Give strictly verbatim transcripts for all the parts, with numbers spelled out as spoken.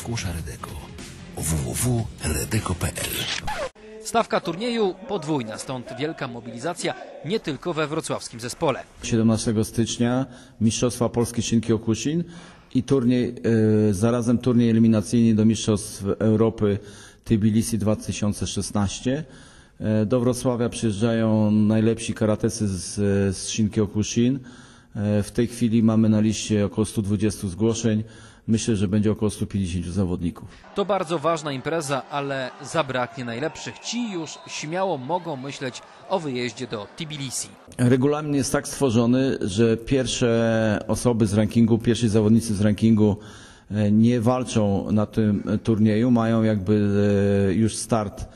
Skłosza Redeko. w w w kropka redeko kropka p l. Stawka turnieju podwójna, stąd wielka mobilizacja nie tylko we wrocławskim zespole. siedemnastego stycznia Mistrzostwa Polski Shinki-Okusin i turniej, y, zarazem turniej eliminacyjny do Mistrzostw Europy Tbilisi dwa tysiące szesnaście. Y, do Wrocławia przyjeżdżają najlepsi karatecy z, z Shinki-Okusin. Y, w tej chwili mamy na liście około stu dwudziestu zgłoszeń. Myślę, że będzie około stu pięćdziesięciu zawodników. To bardzo ważna impreza, ale zabraknie najlepszych. Ci już śmiało mogą myśleć o wyjeździe do Tbilisi. Regulamin jest tak stworzony, że pierwsze osoby z rankingu, pierwsi zawodnicy z rankingu nie walczą na tym turnieju, mają jakby już start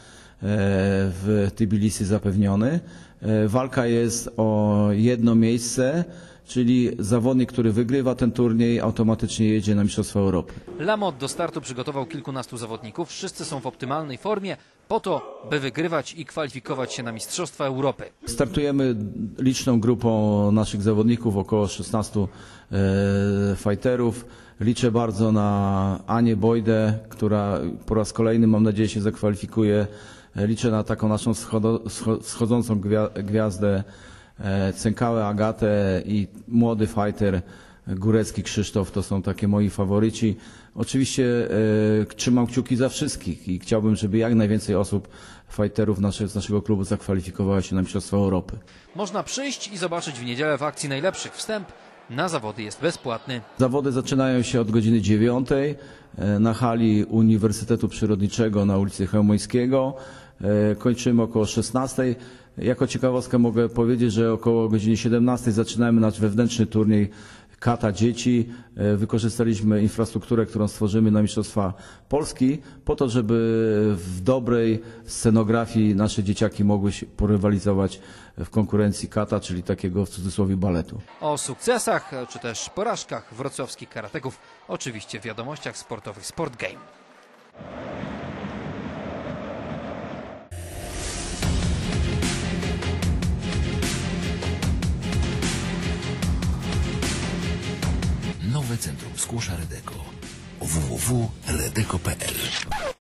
w Tbilisi zapewniony. Walka jest o jedno miejsce, czyli zawodnik, który wygrywa ten turniej, automatycznie jedzie na Mistrzostwa Europy. Lamot do startu przygotował kilkunastu zawodników. Wszyscy są w optymalnej formie po to, by wygrywać i kwalifikować się na Mistrzostwa Europy. Startujemy liczną grupą naszych zawodników, około szesnastu e, fighterów. Liczę bardzo na Anię Bojdę, która po raz kolejny, mam nadzieję, się zakwalifikuje. Liczę na taką naszą schodo, wschodzącą gwiazdę Cękałę Agatę i młody fighter Górecki Krzysztof. To są takie moi faworyci. Oczywiście e, trzymam kciuki za wszystkich i chciałbym, żeby jak najwięcej osób, fighterów nasze, z naszego klubu zakwalifikowało się na Mistrzostwa Europy. Można przyjść i zobaczyć w niedzielę w akcji najlepszych. Wstęp na zawody jest bezpłatny. Zawody zaczynają się od godziny dziewiątej na hali Uniwersytetu Przyrodniczego na ulicy Chełmońskiego. Kończymy około szesnastej. Jako ciekawostkę mogę powiedzieć, że około godziny siedemnastej zaczynamy nasz wewnętrzny turniej kata dzieci. Wykorzystaliśmy infrastrukturę, którą stworzymy na Mistrzostwa Polski, po to, żeby w dobrej scenografii nasze dzieciaki mogły się porywalizować w konkurencji kata, czyli takiego w cudzysłowie baletu. O sukcesach czy też porażkach wrocławskich karateków oczywiście w wiadomościach sportowych Sport Game. Nowe Centrum Skłosza Redeko. w w w kropka redeko kropka p l.